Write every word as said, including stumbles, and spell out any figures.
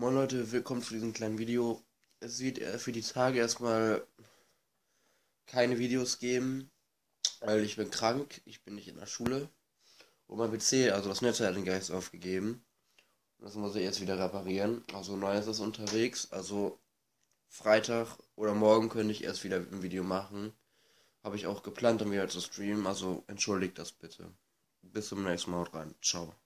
Moin Leute, willkommen zu diesem kleinen Video. Es wird äh, für die Tage erstmal keine Videos geben, weil ich bin krank, ich bin nicht in der Schule und mein P C, also das Netzteil hat den Geist aufgegeben. Das muss ich jetzt wieder reparieren. Also Neues ist unterwegs, also Freitag oder morgen könnte ich erst wieder ein Video machen. Habe ich auch geplant, um wieder zu streamen, also entschuldigt das bitte. Bis zum nächsten Mal, haut rein. Ciao.